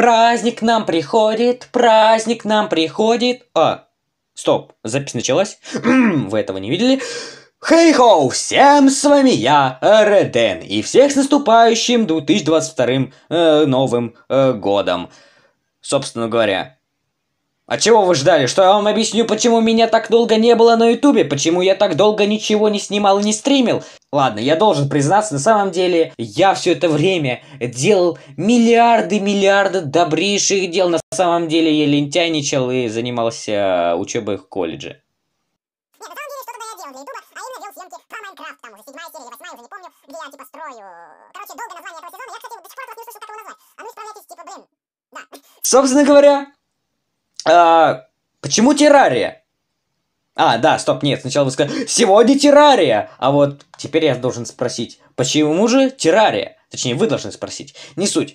Праздник к нам приходит, праздник к нам приходит. Стоп, запись началась. Вы этого не видели? Хей-хоу, всем с вами я, Реден, и всех с наступающим 2022 новым годом. Собственно говоря. А чего вы ждали? Что я вам объясню, почему меня так долго не было на ютубе? Почему я так долго ничего не снимал и не стримил? Ладно, я должен признаться, на самом деле, я все это время делал миллиарды добрейших дел. На самом деле я лентяйничал и занимался учебой в колледже. Нет, на самом деле, что-то я делал для ютуба, а именно делал съемки про Майнкрафт, там уже 7-я серия или 8-я, уже не помню, где я типа строю. Короче, долгое название этого сезона, я, кстати, до сих пор не услышал, как его назвать. А ну исправляйтесь, типа, блин, да. Собственно говоря, почему террария? Да, стоп, нет, сначала вы сказали, сегодня террария! А вот теперь я должен спросить, почему же террария? Точнее, вы должны спросить, не суть.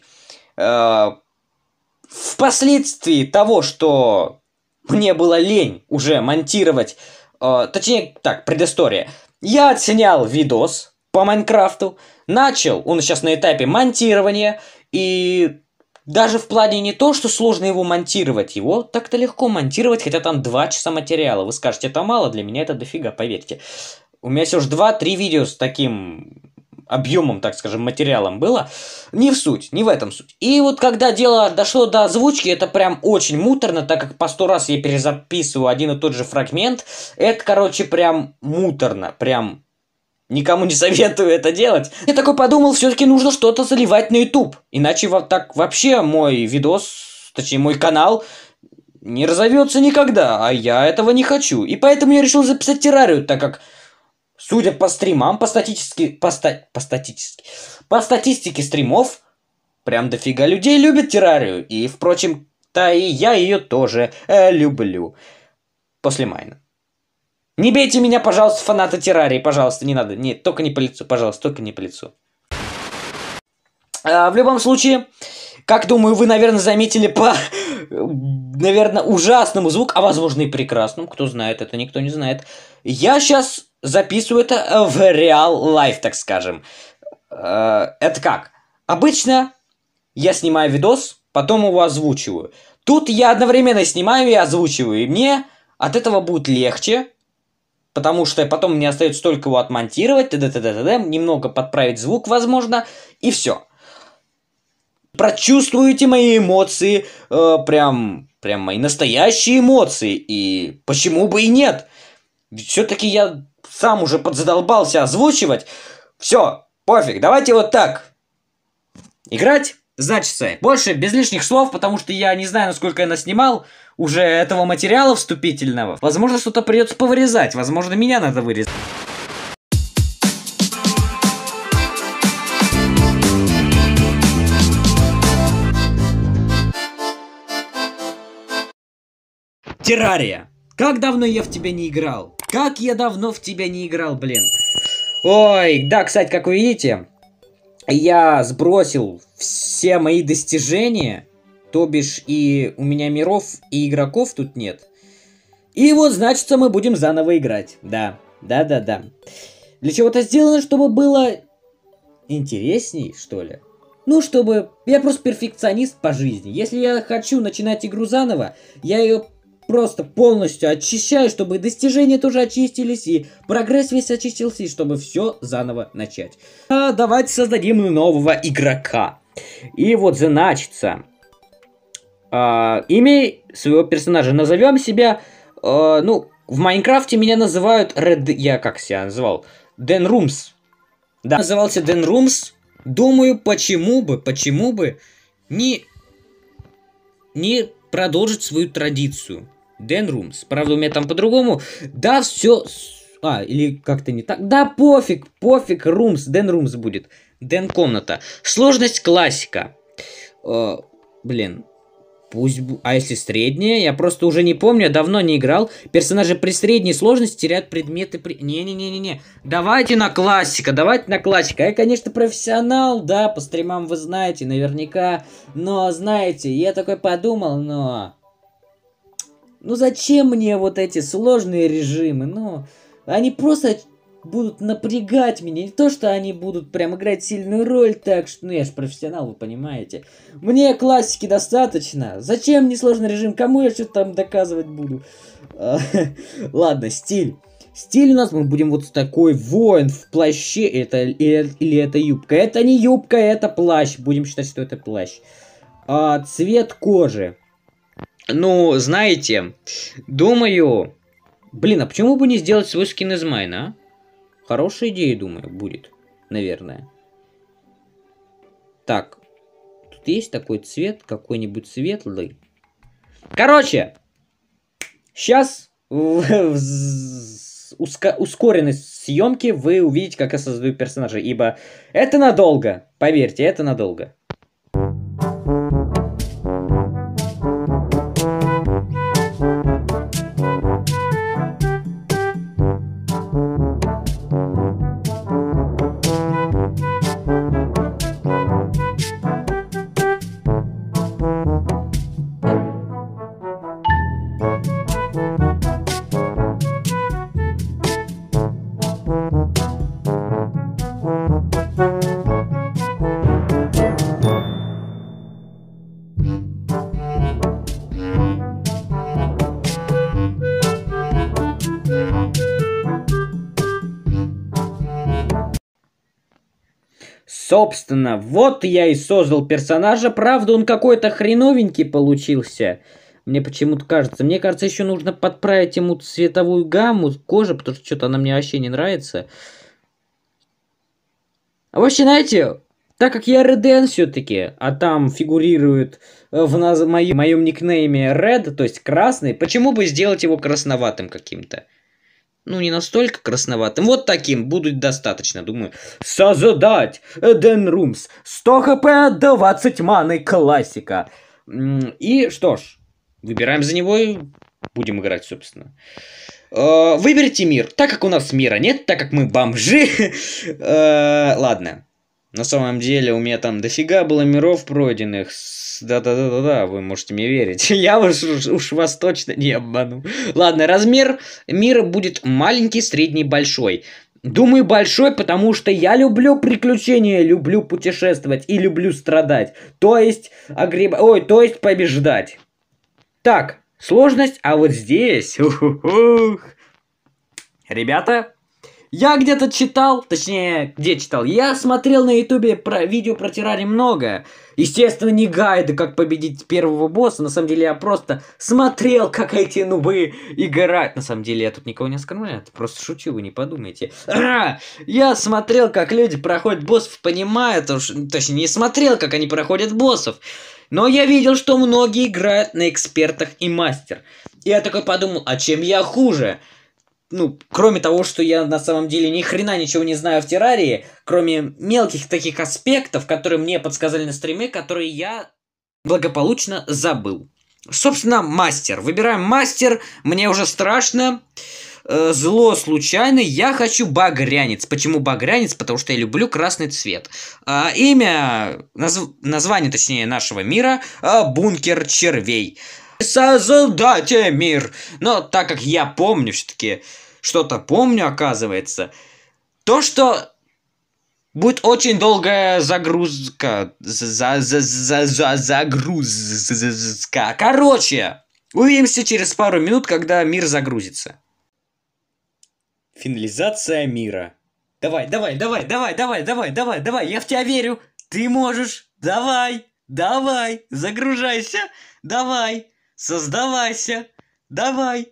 Впоследствии того, что мне было лень уже монтировать, точнее, так, предыстория. Я отснял видос по Майнкрафту, начал, он сейчас на этапе монтирования, и даже в плане не то, что сложно его монтировать, его так-то легко монтировать, хотя там 2 часа материала. Вы скажете, это мало, для меня это дофига, поверьте. У меня все же 2-3 видео с таким объемом, так скажем, материалом было. Не в суть, не в этом суть. И вот когда дело дошло до озвучки, это прям очень муторно, так как по 100 раз я перезаписываю один и тот же фрагмент. Это, короче, прям муторно, прям... Никому не советую это делать. Я такой подумал, все-таки нужно что-то заливать на YouTube. Иначе вот так вообще мой видос, точнее мой канал, не разовьется никогда. А я этого не хочу. И поэтому я решил записать террарию, так как, судя по стримам, по статистике стримов, прям дофига людей любят террарию. И, впрочем-то, и я ее тоже люблю. После майна. Не бейте меня, пожалуйста, фанаты террарии, пожалуйста, не надо. Нет, только не по лицу, пожалуйста, только не по лицу. В любом случае, как думаю, вы, наверное, заметили по, наверное, ужасному звуку, а возможно и прекрасному, кто знает, это никто не знает. Я сейчас записываю это в реал лайф, так скажем. Это как? Обычно я снимаю видос, потом его озвучиваю. Тут я одновременно снимаю и озвучиваю, и мне от этого будет легче. Потому что потом мне остается только его отмонтировать, немного подправить звук, возможно, и все. Прочувствуете мои эмоции, прям мои настоящие эмоции, и почему бы и нет? Все-таки я сам уже подзадолбался озвучивать. Все, пофиг, давайте вот так. Играть? Значит, больше без лишних слов, потому что я не знаю, насколько я наснимал уже этого материала вступительного. Возможно, что-то придется повырезать, возможно, меня надо вырезать. Террария. Как давно я в тебя не играл? Как я давно в тебя не играл, блин. Ой, да, кстати, как вы видите, я сбросил все мои достижения, то бишь и у меня миров и игроков тут нет. И вот, значит, мы будем заново играть. Да. Для чего это сделано, чтобы было интересней, что ли? Ну, чтобы... Я просто перфекционист по жизни. Если я хочу начинать игру заново, я ее просто полностью очищаю, чтобы достижения тоже очистились, и прогресс весь очистился, и чтобы все заново начать. Давайте создадим нового игрока. И вот, значится, имя своего персонажа назовем себя, ну, в Майнкрафте меня называют я как себя называл? Дэн Румс. Да, назывался Дэн Румс. Думаю, почему бы не продолжить свою традицию. Дэн Румс. Правда, у меня там по-другому. Да, все... или как-то не так. Да, пофиг, Румс. Дэн Румс будет. Дэн комната. Сложность классика. Блин. Пусть... А если средняя? Я просто уже не помню, я давно не играл. Персонажи при средней сложности теряют предметы при... Не-не-не-не-не. Давайте на классика. Я, конечно, профессионал, да, по стримам вы знаете, наверняка. Но, знаете, я такой подумал, но... Ну зачем мне вот эти сложные режимы? Ну, они просто будут напрягать меня. Не то, что они будут прям играть сильную роль, так что, ну я же профессионал, вы понимаете. Мне классики достаточно. Зачем мне сложный режим? Кому я что-то там доказывать буду? Ладно, стиль. Стиль у нас, мы будем вот такой воин в плаще, или это юбка. Это не юбка, это плащ. Будем считать, что это плащ. Цвет кожи. Ну, знаете, думаю... Блин, а почему бы не сделать свой скин из майна, а? Хорошая идея, думаю, будет. Наверное. Так. Тут есть такой цвет, какой-нибудь светлый. Короче. Сейчас в ускоренной съемке вы увидите, как я создаю персонажа. Ибо это надолго. Поверьте, это надолго. Собственно, вот я и создал персонажа. Правда, он какой-то хреновенький получился. Мне почему-то кажется. Мне кажется, еще нужно подправить ему цветовую гамму кожи, потому что что-то она мне вообще не нравится. А вообще, знаете, так как я Реден все-таки, а там фигурирует в моем никнейме Red, то есть красный, почему бы сделать его красноватым каким-то? Ну, не настолько красноватым. Вот таким будет достаточно, думаю. Создать Eden Rooms. 100 хп, 20 маны, классика. И что ж, выбираем за него и будем играть, собственно. Выберите мир. Так как у нас мира нет, так как мы бомжи. Ладно. На самом деле у меня там дофига было миров пройденных. Да-да-да-да, вы можете мне верить. Я уж вас точно не обману. Ладно, размер мира будет маленький, средний, большой. Думаю, большой, потому что я люблю приключения, люблю путешествовать и люблю страдать. То есть, то есть побеждать. Так, сложность, а вот здесь... Ребята... Я где-то читал, точнее, где читал? Я смотрел на ютубе видео про террарий много. Естественно, не гайды, как победить первого босса. На самом деле, я просто смотрел, как эти нубы играют. На самом деле, я тут никого не оскорбляю. Просто шучу, вы не подумайте. Я смотрел, как люди проходят боссов, понимаю, точнее, не смотрел, как они проходят боссов. Но я видел, что многие играют на экспертах и мастер. И я такой подумал, а чем я хуже? Ну, кроме того, что я на самом деле ни хрена ничего не знаю в террарии, кроме мелких таких аспектов, которые мне подсказали на стриме, которые я благополучно забыл. Собственно, мастер. Выбираем мастер. Мне уже страшно. Зло случайно. Я хочу багрянец. Почему багрянец? Потому что я люблю красный цвет. Имя, название, точнее, нашего мира Бункер червей. Создайте мир. Но так как я помню, все-таки что-то помню, оказывается, то, что будет очень долгая загрузка. Загрузка. Короче, увидимся через пару минут, когда мир загрузится. Финализация мира. Давай, я в тебя верю. Ты можешь. Давай, загружайся. Давай. Создавайся. Давай.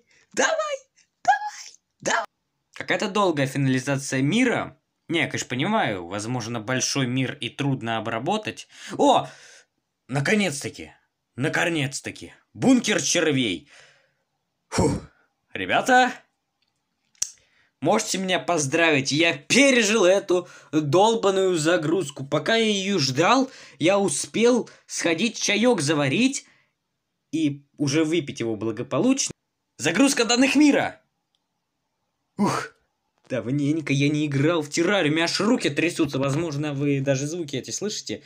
Какая-то долгая финализация мира. Не, я, конечно, понимаю. Возможно, большой мир и трудно обработать. О! Наконец-таки. Бункер червей. Фух. Ребята, можете меня поздравить. Я пережил эту долбаную загрузку. Пока я ее ждал, я успел сходить чаек заварить и уже выпить его благополучно. Загрузка данных мира! Ух, давненько я не играл в террарию, у меня аж руки трясутся, возможно, вы даже звуки эти слышите.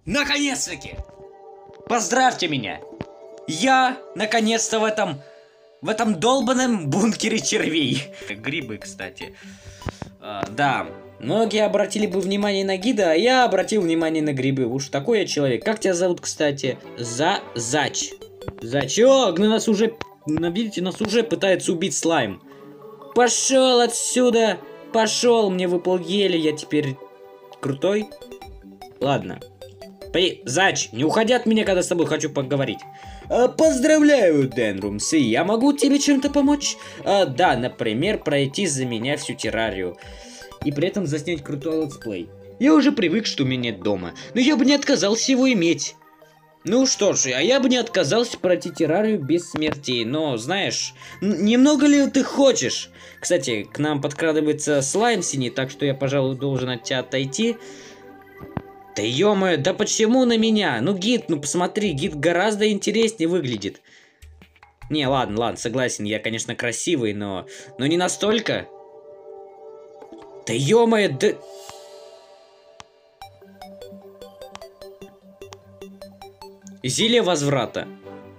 Наконец-таки! Поздравьте меня! Я, наконец-то, в этом В этом долбанном бункере червей. Грибы, кстати. Да. Многие обратили бы внимание на гида, а я обратил внимание на грибы. Уж такой я человек. Как тебя зовут, кстати? Зач. Зач. О, нас уже... Видите, нас уже пытается убить слайм. Пошел отсюда. Пошел, мне выпал гелий, я теперь крутой. Ладно. Зач, не уходи от меня, когда с тобой хочу поговорить. Поздравляю, Денрумс, и я могу тебе чем-то помочь? Да, например, пройти за меня всю террарию. И при этом заснять крутой летсплей. Я уже привык, что у меня нет дома, но я бы не отказался его иметь. Ну что ж, а я бы не отказался пройти террарию без смертей, но, знаешь, немного ли ты хочешь? Кстати, к нам подкрадывается слайм синий, так что я, пожалуй, должен от тебя отойти. Да ё-моё, да почему на меня? Ну, гид, ну посмотри, гид гораздо интереснее выглядит. Не, ладно, согласен, я, конечно, красивый, но не настолько. Да ё-моё, да... Зелье возврата.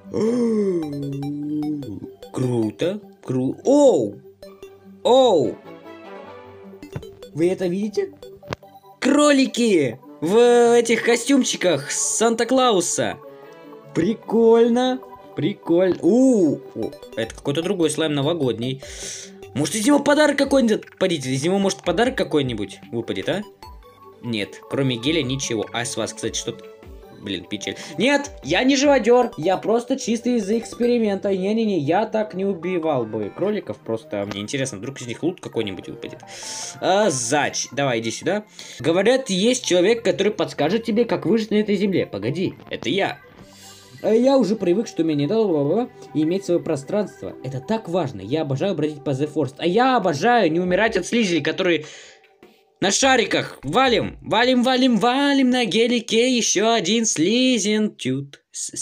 Круто. Оу! Оу! Вы это видите? Кролики! В этих костюмчиках Санта-Клауса. Прикольно. Прикольно. Это какой-то другой слайм новогодний. Может, из него подарок какой-нибудь? Пойдите, из него, может, подарок какой-нибудь выпадет, а? Нет, кроме геля ничего. А с вас, кстати, что-то... Блин, печаль. Нет, я не живодер, я просто чисто из-за эксперимента. Не-не-не, я так не убивал бы кроликов, просто мне интересно, вдруг из них лут какой-нибудь выпадет. Зач, давай, иди сюда. Говорят, есть человек, который подскажет тебе, как выжить на этой земле. Погоди, это я. Я уже привык, что мне не дало иметь свое пространство. Это так важно, я обожаю бродить по The Forest. А я обожаю не умирать от слизей, которые... На шариках! Валим на гелике еще один слизентют.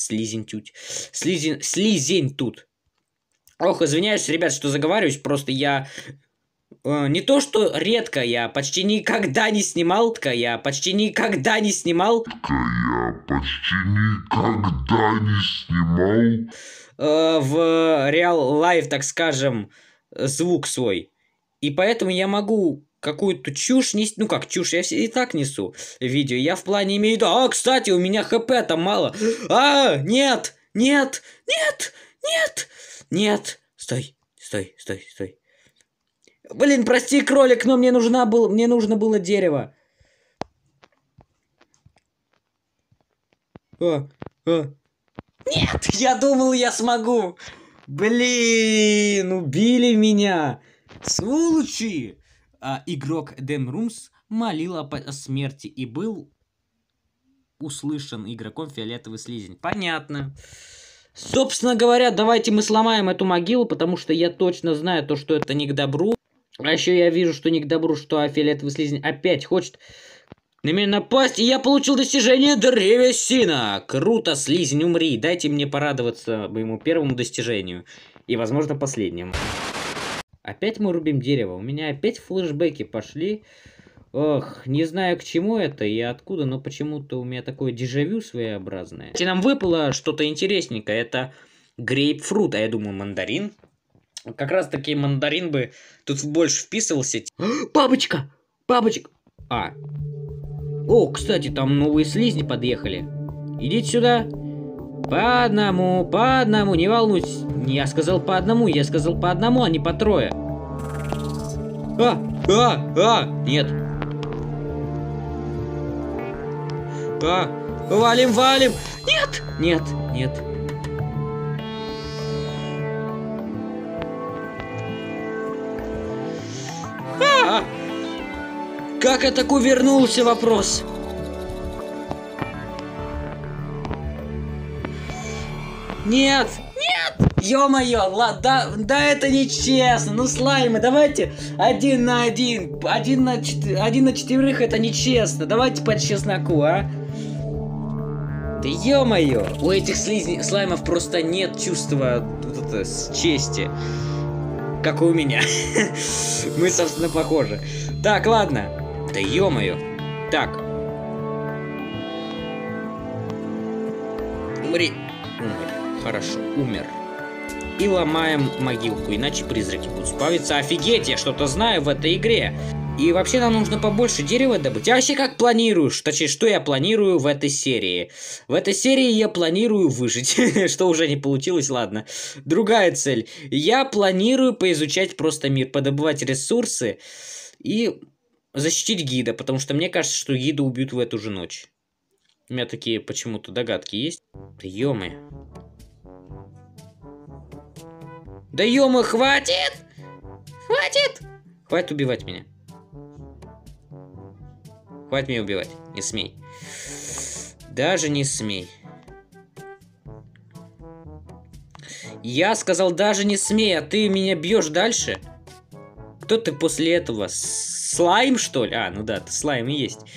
Слизентут. Ох, извиняюсь, ребят, что заговариваюсь, просто я... не то, что редко, я почти никогда не снимал. В Real Life, так скажем, звук свой. И поэтому я могу... какую-то чушь нести. Ну как чушь, я и так несу видео. Я в плане имею в виду... кстати, у меня хп там мало. Нет! Стой. Блин, прости, кролик, но мне нужно было дерево. Нет, я думал, я смогу. Блин, убили меня. Сволочи. Игрок Денрумс молил о смерти и был услышан игроком фиолетовый слизень. Понятно. Собственно говоря, давайте мы сломаем эту могилу, потому что я точно знаю то, что это не к добру. А еще я вижу, что не к добру, что фиолетовый слизень опять хочет на меня напасть, и я получил достижение древесина. Круто, слизень, умри. Дайте мне порадоваться моему первому достижению. И, возможно, последнему. Опять мы рубим дерево. У меня опять флешбеки пошли. Ох, не знаю, к чему это и откуда, но почему-то у меня такое дежавю своеобразное. И нам выпало что-то интересненькое. Это грейпфрут, а я думаю, мандарин. Как раз таки мандарин бы тут больше вписывался. Бабочка! О, кстати, там новые слизни подъехали. Идите сюда. По одному, не волнуйтесь. Я сказал по одному, а не по трое. Нет. Валим. Нет. Как я так увернулся, вопрос? Нет! Ё-моё, да это нечестно. Ну, слаймы, давайте 1 на 1. 1 на 4 это нечестно. Давайте по чесноку, а? Да ё-моё. У этих слаймов просто нет чувства чести. Как и у меня. Мы, собственно, похожи. Так, ладно. Да ё-моё. Так. Умри. Хорошо, умер. и ломаем могилку, иначе призраки будут спавиться. Офигеть, я что-то знаю в этой игре. И вообще нам нужно побольше дерева добыть. Я вообще как планирую, точнее, что я планирую в этой серии? В этой серии я планирую выжить, что уже не получилось, ладно. Другая цель. Я планирую поизучать просто мир, подобывать ресурсы и защитить гида, потому что мне кажется, что гида убьют в эту же ночь. У меня такие почему-то догадки есть. Да ё-моё. Да ё-моё, хватит! Хватит! Хватит убивать меня. Хватит меня убивать. Не смей. Даже не смей. Я сказал, даже не смей, а ты меня бьешь дальше? Кто ты после этого? Слайм, что ли? А, ну да, ты слайм и есть.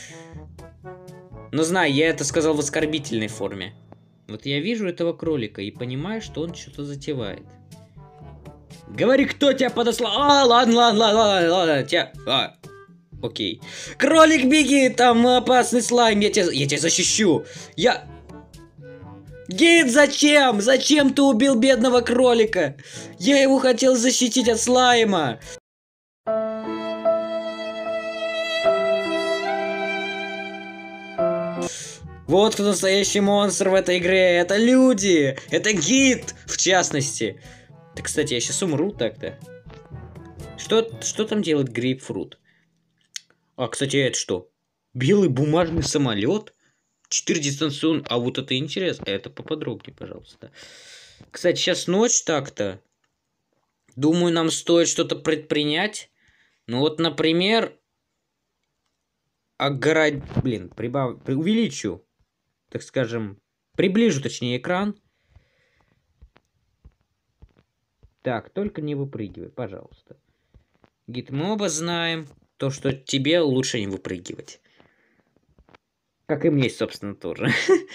Но знай, я это сказал в оскорбительной форме. Вот я вижу этого кролика и понимаю, что он что-то затевает. Говори, кто тебя подослал? А, ладно, тебя... А, окей. Кролик, беги, там опасный слайм, я тебя защищу. Гид, зачем? Зачем ты убил бедного кролика? Я его хотел защитить от слайма. Вот кто настоящий монстр в этой игре. Это люди. Это гид, в частности. Да, кстати, я сейчас умру так-то. Что там делает грейпфрут? А, кстати, это что? Белый бумажный самолет? 4 дистанционных. А вот это интересно. Это поподробнее, пожалуйста. Кстати, сейчас ночь так-то. Думаю, нам стоит что-то предпринять. Ну вот, например... увеличу. Так скажем, приближу, точнее, экран. Так, только не выпрыгивай, пожалуйста. Гид, мы оба знаем то, что тебе лучше не выпрыгивать. Как и мне, собственно, тоже.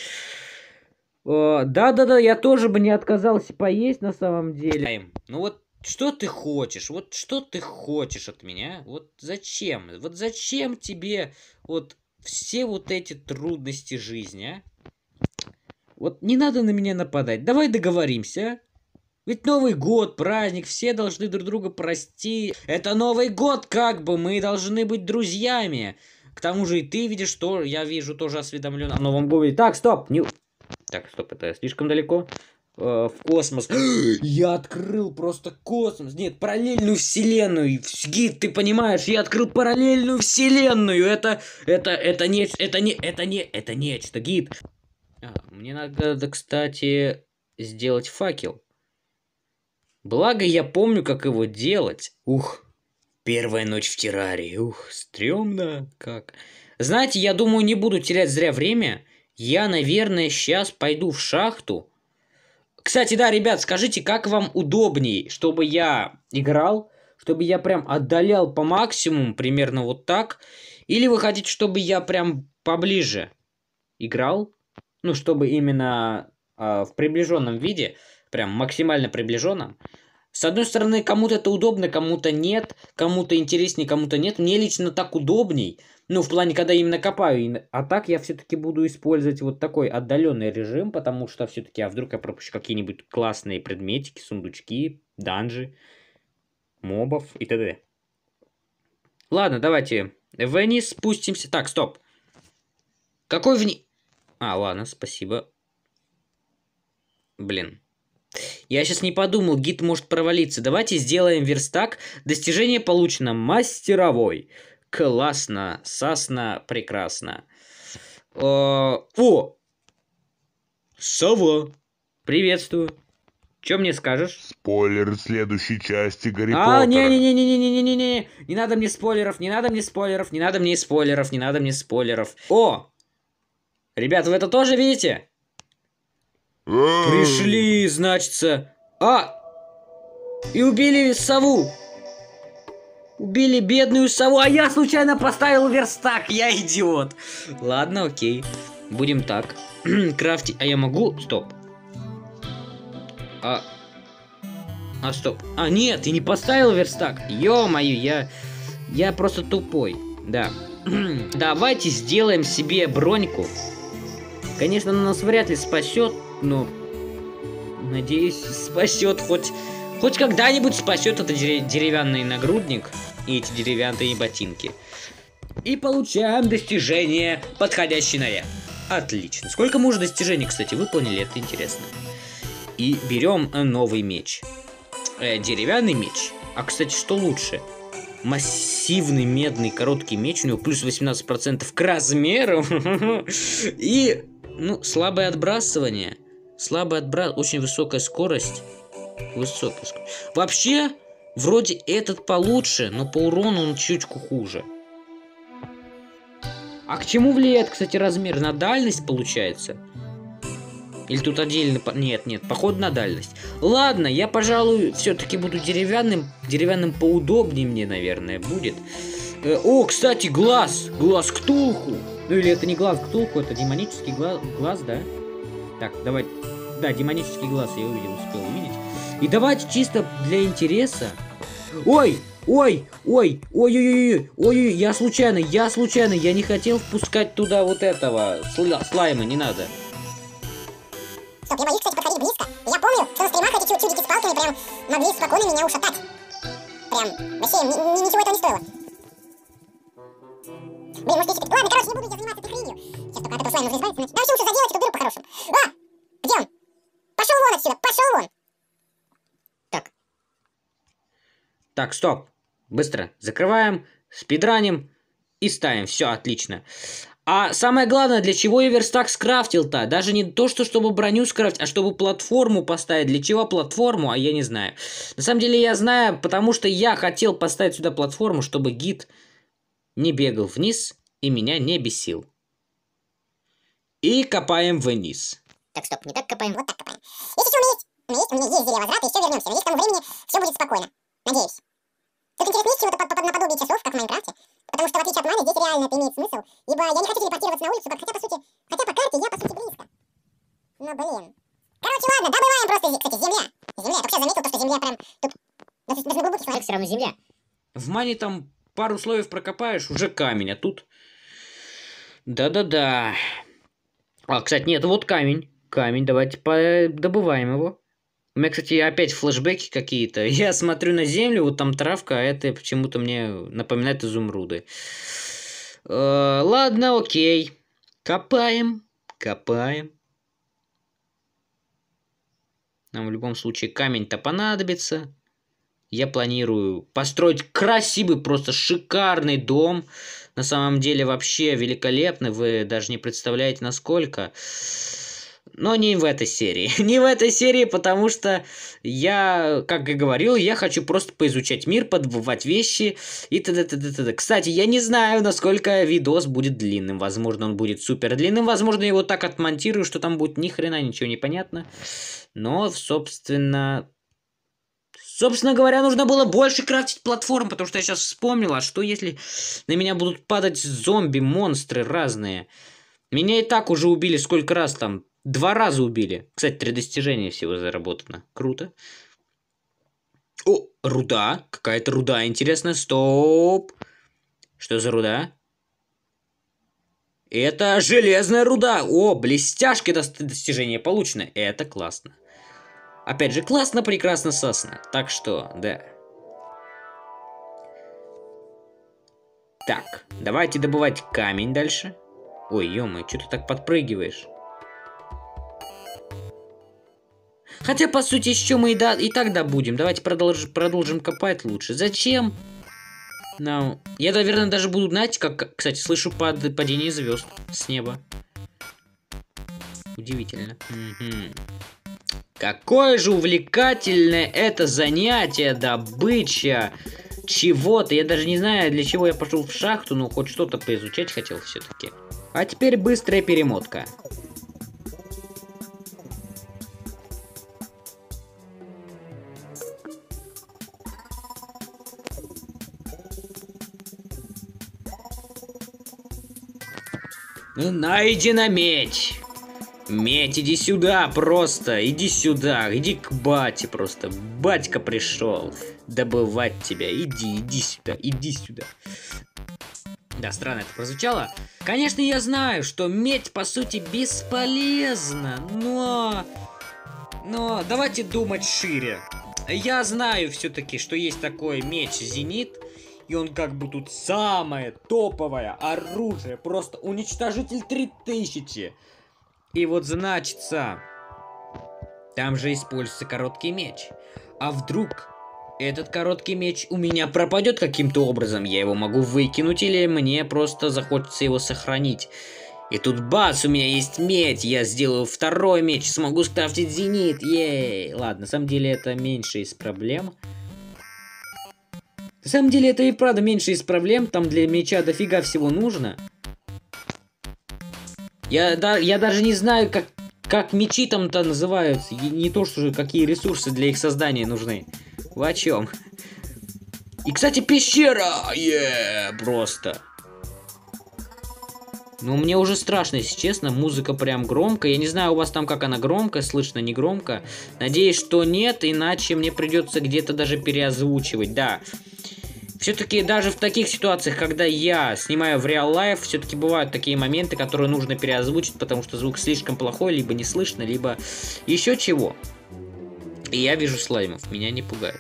Да-да-да, я тоже бы не отказался поесть на самом деле. Ну вот, что ты хочешь? Вот что ты хочешь от меня? Вот зачем? Вот зачем тебе вот все вот эти трудности жизни, а? Вот не надо на меня нападать. Давай договоримся, а? Ведь Новый год, праздник, все должны друг друга простить. Это Новый год, как бы, мы должны быть друзьями. К тому же и ты видишь, что я вижу, тоже осведомлен о Новом годе. Так, стоп! Так, стоп, это слишком далеко. В космос. Я открыл просто космос. Нет, параллельную вселенную. Гид, ты понимаешь, я открыл параллельную вселенную. Это нечто, гид. Мне надо, кстати, сделать факел. Благо я помню, как его делать. Ух, первая ночь в террарии. Ух, стрёмно как. Знаете, я думаю, не буду терять зря время. Я, наверное, сейчас пойду в шахту. Кстати, да, ребят, скажите, как вам удобней, чтобы я играл, чтобы я прям отдалял по максимуму, примерно вот так, или вы хотите, чтобы я прям поближе играл, ну, чтобы именно в приближенном виде, прям максимально приближенном. С одной стороны, кому-то это удобно, кому-то нет, кому-то интереснее, кому-то нет. Мне лично так удобней, ну, в плане, когда именно копаю. А так я все-таки буду использовать вот такой отдаленный режим, потому что все-таки, а вдруг я пропущу какие-нибудь классные предметики, сундучки, данжи, мобов и т.д. Ладно, давайте вниз спустимся. Так, стоп. Какой вниз? А, ладно, спасибо. Блин. Я сейчас не подумал, гид может провалиться. Давайте сделаем верстак. Достижение получено мастеровой. Классно, сасно, прекрасно. О! Сова! Приветствую. Что мне скажешь? Спойлер следующей части Гарри Поттера. Не-не-не-не-не-не-не-не. Не надо мне спойлеров, не надо мне спойлеров, не надо мне спойлеров, не надо мне спойлеров. О! Ребята, вы это тоже видите? Пришли, значится. И убили сову. Убили бедную сову, а я случайно поставил верстак, я идиот. Ладно, окей. Будем так. Крафтить. А я могу? Стоп. Стоп. Нет, ты не поставил верстак. Ё-моё, я просто тупой. Да. Давайте сделаем себе броньку. Конечно, она нас вряд ли спасет, но Надеюсь, спасет хоть когда-нибудь спасет этот деревянный нагрудник и эти деревянные ботинки. И получаем достижение подходящий наряд. Отлично. Сколько мы уже достижений, кстати, выполнили, это интересно. И берем новый меч. Деревянный меч. А, кстати, что лучше? Массивный медный короткий меч. У него плюс 18% к размеру. И, ну, слабое отбрасывание. Очень высокая скорость. Вообще, вроде этот получше, но по урону он чуть хуже. А к чему влияет, кстати, размер? На дальность, получается? Или тут отдельно... Нет, походу на дальность. Ладно, я, пожалуй, все-таки буду деревянным. Деревянным поудобнее мне, наверное, будет. О, кстати, глаз! Глаз Ктулху! Ну или это не глаз Ктулху, это демонический глаз, да? Так, давай... Да, демонический глаз я успел увидеть. И давайте чисто для интереса... Ой, я случайно, я не хотел впускать туда вот этого слайма, не надо. Стоп, я боюсь, кстати, подходить близко. Я помню, что на стримах эти чудики с палками прям могли спокойно меня ушатать. Прям, вообще, ничего этого не стоило. Блин, может, если... Ладно, короче, не буду я заниматься этой хренью. Сейчас только от этого слайма нужно избавиться. Да вообще лучше заделать эту дыру по-хорошему. А! Где он? Пошел вон отсюда, пошел вон! Так, стоп. Быстро закрываем, спидраним и ставим. Все, отлично. А самое главное, для чего я верстак скрафтил-то? Даже не то, чтобы броню скрафтить, а чтобы платформу поставить. Для чего платформу, а я не знаю. На самом деле я знаю, потому что я хотел поставить сюда платформу, чтобы гид не бегал вниз и меня не бесил. И копаем вниз. Так, стоп, не так копаем, вот так копаем. Если что, у меня есть зелье возврата, еще вернемся. Надеюсь, к тому времени все будет спокойно. Надеюсь. Тут интересно, есть чего-то наподобие часов, как в Майнкрафте. Потому что, в отличие от Майна, здесь реально это имеет смысл. Ибо я не хочу телепортироваться на улицу, хотя по карте я, по сути, близко. Но, блин. Короче, ладно, добываем просто, кстати, земля. Земля, я только сейчас заметил, что земля прям тут... Даже глубокий слой. Все равно земля. В Майне там пару слоев прокопаешь, уже камень, а тут... Да-да-да. А, кстати, нет, вот камень. Камень, давайте добываем его. У меня, кстати, опять флешбеки какие-то. Я смотрю на землю, вот там травка, а это почему-то мне напоминает изумруды. Ладно, окей. Копаем. Нам в любом случае камень-то понадобится. Я планирую построить красивый, просто шикарный дом. На самом деле вообще великолепный. Вы даже не представляете, насколько... Но не в этой серии. Не в этой серии, потому что я, как и говорил, я хочу просто поизучать мир, подбывать вещи и т.д. Кстати, я не знаю, насколько видос будет длинным. Возможно, он будет супер длинным. Возможно, я его так отмонтирую, что там будет ни хрена ничего не понятно. Но, собственно говоря, нужно было больше крафтить платформ, потому что я сейчас вспомнил, а что если на меня будут падать зомби, монстры разные. Меня и так уже убили сколько раз там. 2 раза убили. Кстати, 3 достижения всего заработано. Круто. О, руда. Какая-то руда интересная. Стоп. Что за руда? Это железная руда. О, блестяшки достижения получено. Это классно. Опять же, классно, прекрасно, сосно. Так что, да. Так, давайте добывать камень дальше. Ой, ё-моё, что ты так подпрыгиваешь? Хотя, по сути, еще мы и так добудем. Давайте продолжим копать лучше. Зачем? No. Я, наверное, даже буду, знаете, как, кстати, слышу падение звезд с неба. Удивительно. Какое же увлекательное это занятие, добыча чего-то. Я даже не знаю, для чего я пошел в шахту, но хоть что-то поизучать хотел все-таки. А теперь быстрая перемотка. Найдена медь. Медь, иди сюда просто. Иди сюда. Иди к бате просто. Батька пришел добывать тебя. Иди сюда. Иди сюда. Да, странно это прозвучало. Конечно, я знаю, что медь по сути бесполезна, но Но давайте думать шире. Я знаю все-таки, что есть такой меч Зенит, и он как бы тут самое топовое оружие, просто уничтожитель 3000. И вот значится, там же используется короткий меч. А вдруг этот короткий меч у меня пропадет каким-то образом, я его могу выкинуть или мне просто захочется его сохранить. И тут бац, у меня есть медь, я сделаю второй меч, смогу скрафтить зенит, ей. Ладно, на самом деле это меньше из проблем. На самом деле это и правда меньше из проблем, там для меча дофига всего нужно. Я даже не знаю, как мечи там-то называются, не то что же, какие ресурсы для их создания нужны. Вы о чем? И, кстати, пещера! Просто. Ну, мне уже страшно, если честно. Музыка прям громкая. Я не знаю, у вас там как она громко, слышно, не громко. Надеюсь, что нет, иначе мне придется где-то даже переозвучивать. Да. Все-таки даже в таких ситуациях, когда я снимаю в реал лайф, все-таки бывают такие моменты, которые нужно переозвучить, потому что звук слишком плохой, либо не слышно, либо еще чего. И я вижу слаймов, меня не пугает.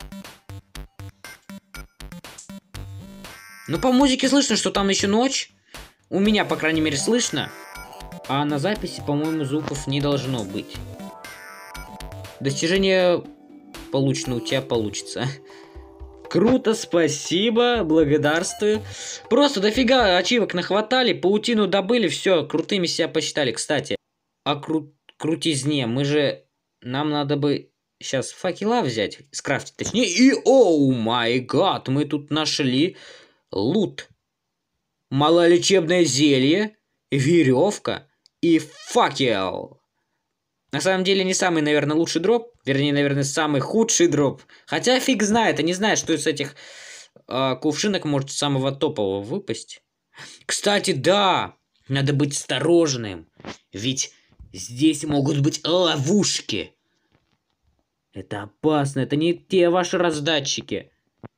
Ну, по музыке слышно, что там еще ночь. У меня, по крайней мере, слышно. А на записи, по-моему, звуков не должно быть. Достижение получено, у тебя получится. Круто, спасибо, благодарствую. Просто дофига ачивок нахватали, паутину добыли, все, крутыми себя посчитали. Кстати, о крутизне, нам надо бы сейчас факела взять, скрафтить точнее. И, оу май гад, мы тут нашли лут. Малолечебное зелье, веревка и факел. На самом деле не самый, наверное, лучший дроп. Вернее, наверное, самый худший дроп. Хотя фиг знает, не знает, что из этих кувшинок может самого топового выпасть. Кстати, да, надо быть осторожным. Ведь здесь могут быть ловушки. Это опасно, это не те ваши раздатчики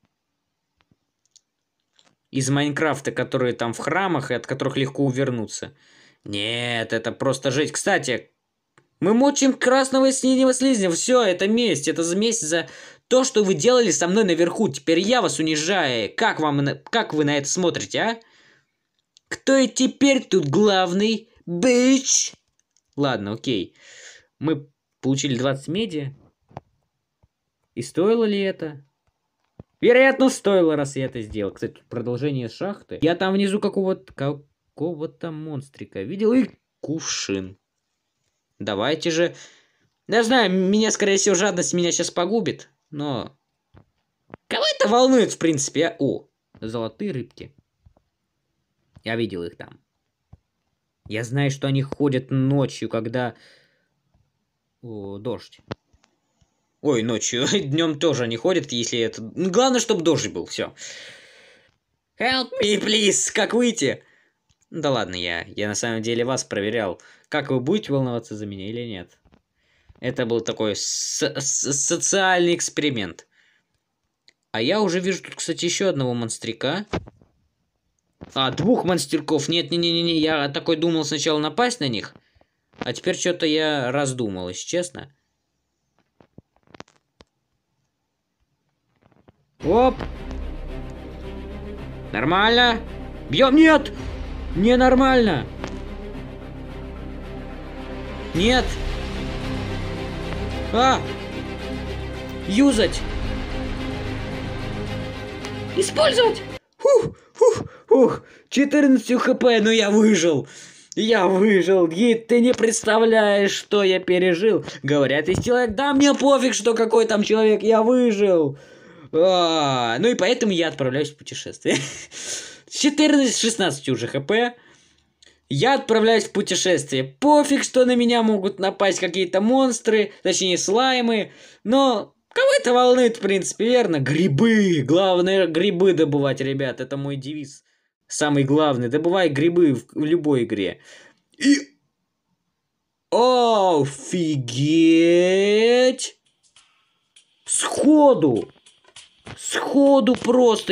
из Майнкрафта, которые там в храмах и от которых легко увернуться. Нет, это просто жесть. Кстати, мы мочим красного синего слизня. Все, это месть. Это месть за то, что вы делали со мной наверху. Теперь я вас унижаю. Как вы на это смотрите, а? Кто и теперь тут главный? Бич! Ладно, окей. Мы получили 20 меди. И стоило ли это? Вероятно, стоило, раз я это сделал. Кстати, тут продолжение шахты. Я там внизу какого-то монстрика видел. И кувшин. Давайте же. Я знаю, меня, скорее всего, жадность меня сейчас погубит. Но кого это волнует, в принципе? О, золотые рыбки. Я видел их там. Я знаю, что они ходят ночью, когда... О, дождь. Ой, ночью. Днем тоже они ходят, если это... Главное, чтобы дождь был, все. Help me, please! Как выйти? Да ладно, я на самом деле вас проверял. Как вы будете волноваться за меня или нет? Это был такой социальный эксперимент. А я уже вижу тут, кстати, еще одного монстрика. А, 2 монстриков. Нет, не-не-не, я такой думал сначала напасть на них. А теперь что-то я раздумал, если честно. Оп! Нормально? Бьем? Нет! Ненормально! Нет! А! Юзать! Использовать! Фух! 14 хп, но я выжил! Я выжил! Ты не представляешь, что я пережил! Говорят, есть человек, да мне пофиг, что какой там человек, я выжил! Ну и поэтому я отправляюсь в путешествие. 14-16 уже хп. Я отправляюсь в путешествие. Пофиг, что на меня могут напасть какие-то монстры, точнее слаймы. Но кого это волнует, в принципе, верно? Грибы. Главное грибы добывать, ребят. Это мой девиз. Самый главный. Добывай грибы в любой игре. И... Офигеть! Сходу просто.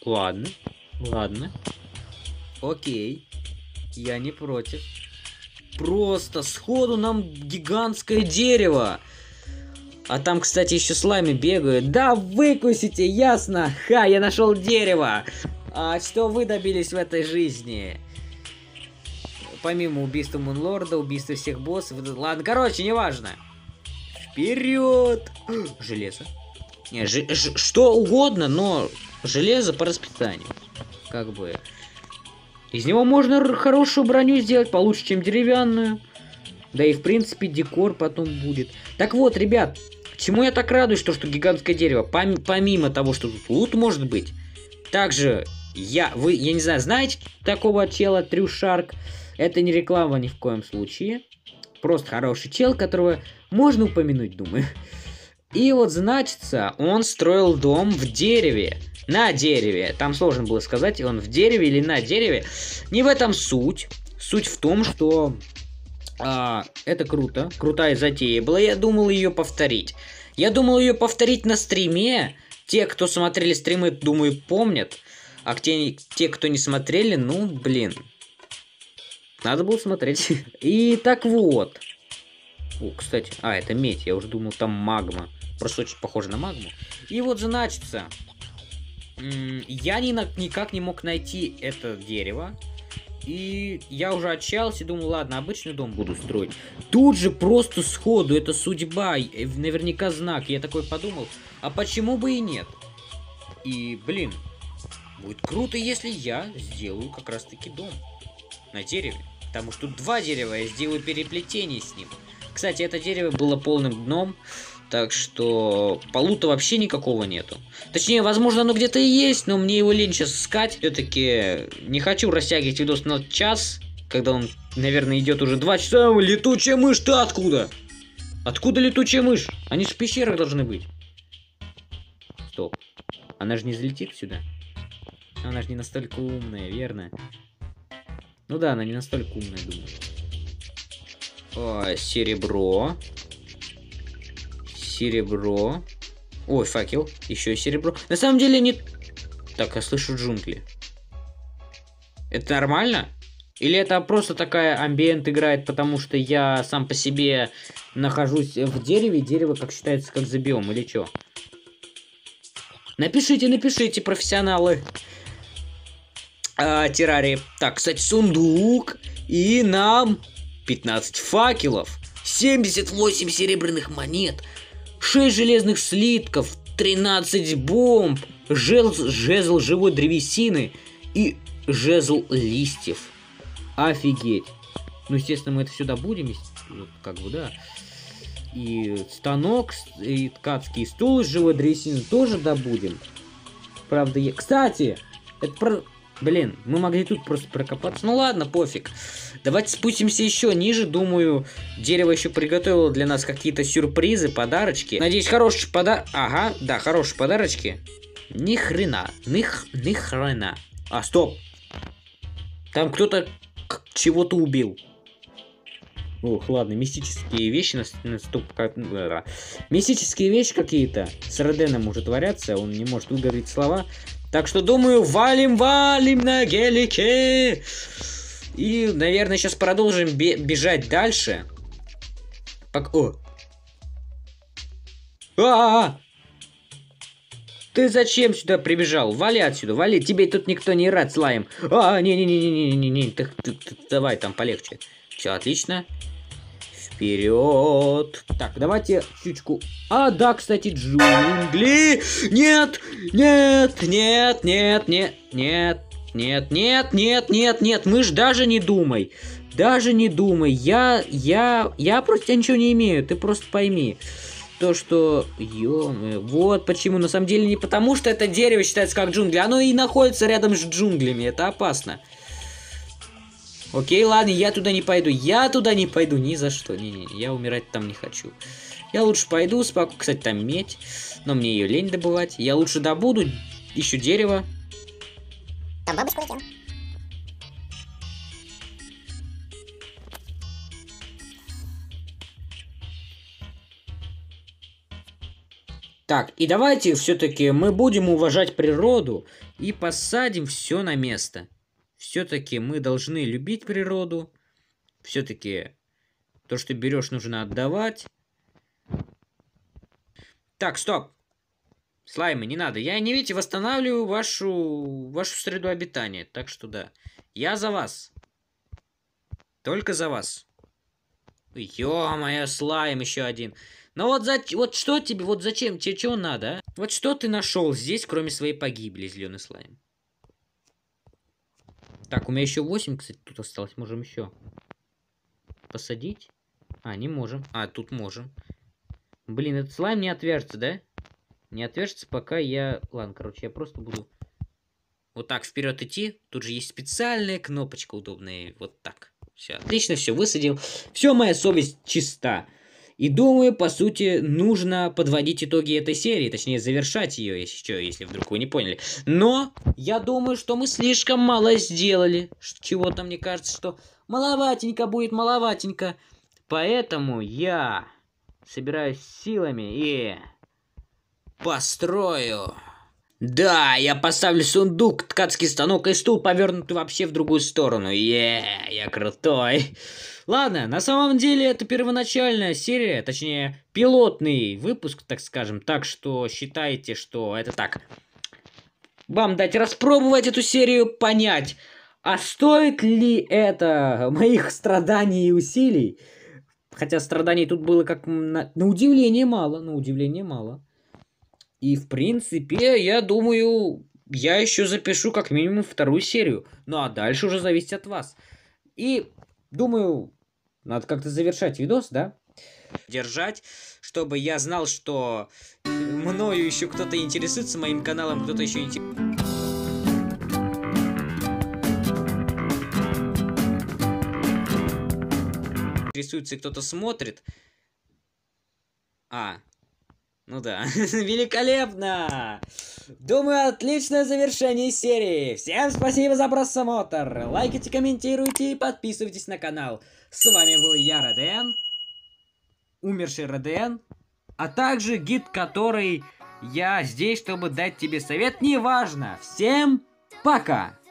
Ладно. Окей. Я не против. просто сходу нам гигантское дерево. А там, кстати, еще слаймы бегают. Да, выкусите, ясно. Ха, я нашел дерево. А что вы добились в этой жизни? Помимо убийства Мунлорда, убийства всех боссов. Ладно, короче, неважно. Вперед! Железо. Не, что угодно, но железо по расписанию. Как бы. Из него можно хорошую броню сделать, получше, чем деревянную. Да и, в принципе, декор потом будет. Так вот, ребят, чему я так радуюсь, что гигантское дерево? Помимо того, что тут лут может быть, также я не знаю, знаете такого чела Трюшарк? Это не реклама ни в коем случае. Просто хороший чел, которого можно упомянуть, думаю. И вот, значится, он строил дом в дереве. На дереве. Там сложно было сказать, он в дереве или на дереве. Не в этом суть. Суть в том, что это круто. Крутая затея была. Я думал ее повторить. Я думал ее повторить на стриме. Те, кто смотрели стримы, думаю, помнят. А те, кто не смотрели, ну, блин. Надо было смотреть. И так вот. О, кстати. Это медь. Я уже думал, там магма. Просто очень похоже на магму. И вот, значится, я никак не мог найти это дерево. И я уже отчаялся и думал, ладно, обычный дом буду строить. Тут же просто сходу, это судьба, наверняка знак. Я такой подумал, а почему бы и нет? И, блин, будет круто, если я сделаю как раз-таки дом на дереве. Потому что тут два дерева, я сделаю переплетение с ним. Кстати, это дерево было полным дном. Так что полута вообще никакого нету. Точнее, возможно, оно где-то и есть, но мне его лень сейчас искать. Все-таки не хочу растягивать видос на час, когда он, наверное, идет уже 2 часа. Летучая мышь-то откуда? Откуда летучая мышь? Они же в пещерах должны быть. Стоп. Она же не залетит сюда. Она же не настолько умная, верно? Ну да, она не настолько умная, думаю. Серебро. Серебро. Ой, факел. Еще и серебро. На самом деле не... Так, я слышу джунгли. Это нормально? Или это просто такая амбиент играет, потому что я сам по себе нахожусь в дереве, дерево как считается как за биом, или что? Напишите, профессионалы. Террарии. Так, кстати, сундук. И нам 15 факелов. 78 серебряных монет. 6 железных слитков, 13 бомб, жезл живой древесины и жезл листьев. Офигеть. Ну, естественно, мы это сюда будем, как бы, да. И станок, и ткацкий стул из живой древесины тоже добудем. Правда, Кстати, это про... Блин, мы могли тут просто прокопаться. Ну ладно, пофиг. Давайте спустимся еще ниже. Думаю, дерево еще приготовило для нас какие-то сюрпризы, подарочки. Надеюсь, хорошие подарочки. Ага, да, хорошие подарочки. Ни хрена. Ни хрена. Стоп. Там кто-то чего-то убил. Ох, ладно, мистические вещи мистические вещи какие-то с Роденом уже творятся. Он не может выговорить слова. Так что, думаю, валим на гелике. И, наверное, сейчас продолжим бежать дальше. Ты зачем сюда прибежал? Вали отсюда, вали. Тебе тут никто не рад, слайм. Не. Давай там полегче. Все, отлично. Вперед. Так, давайте чучку. Да, кстати, джунгли. Нет. Мы ж даже не думай. Я просто тебя ничего не имею. Ты просто пойми. То, что... Вот почему. На самом деле не потому, что это дерево считается как джунгли. Оно и находится рядом с джунглями. Это опасно. Окей, ладно, я туда не пойду. Ни за что. Не, я умирать там не хочу. Я лучше пойду спокойно. Кстати, там медь. Но мне ее лень добывать. Я лучше добуду еще дерево. Там бабушка улетела. Так, и давайте все-таки мы будем уважать природу и посадим все на место. Все-таки мы должны любить природу. Все-таки то, что берешь, нужно отдавать. Так, стоп. Слаймы, не надо. Я, не видите, восстанавливаю вашу среду обитания. Так что да. Я за вас. Только за вас. Ё-моё, слайм еще один. Ну вот что тебе, вот зачем, тебе чего надо, а? Вот что ты нашел здесь, кроме своей погибели, зеленый слайм? Так, у меня еще 8, кстати, тут осталось. Можем еще посадить. А, не можем. А, тут можем. Блин, этот слайм не отвяжется, да? Не отвяжется, пока я... Ладно, короче, я просто буду вот так вперед идти. Тут же есть специальная кнопочка удобная. Вот так. Все, отлично, все высадил. Все, моя совесть чиста. И думаю, по сути, нужно подводить итоги этой серии. Точнее, завершать ее, если вдруг вы не поняли. Но я думаю, что мы слишком мало сделали. Чего-то мне кажется, что маловатенько будет, маловатенько. Поэтому я собираюсь силами и построю. Да, я поставлю сундук, ткацкий станок и стул, повернутый вообще в другую сторону. Я крутой. Ладно, на самом деле это первоначальная серия, точнее, пилотный выпуск, так скажем. Так что считайте, что это так. Вам дать распробовать эту серию, понять, а стоит ли это моих страданий и усилий. Хотя страданий тут было как на удивление мало, на удивление мало. И, в принципе, я думаю, я еще запишу как минимум вторую серию. Ну, а дальше уже зависит от вас. И, думаю, надо как-то завершать видос, да? Держать, чтобы я знал, что мною еще кто-то интересуется, моим каналом кто-то еще интересуется и кто-то смотрит. Ну да, великолепно! Думаю, отличное завершение серии. Всем спасибо за просмотр. Лайкайте, комментируйте и подписывайтесь на канал. С вами был я, Роден, умерший Роден, а также гид, который я здесь, чтобы дать тебе совет. Неважно. Всем пока!